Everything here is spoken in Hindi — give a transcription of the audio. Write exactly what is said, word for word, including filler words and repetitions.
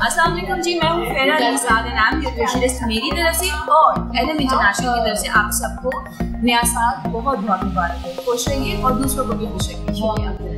अस्सलाम वालेकुम जी, मैं हूँ Fera Nisar and I am nutritionist. मेरी तरफ से और एडम इंटरनेशनल की तरफ से आप सबको नया साल बहुत बहुत मुबारक हो। खुश रहिए और दूसरों को भी खुश रखिए। शुक्रिया।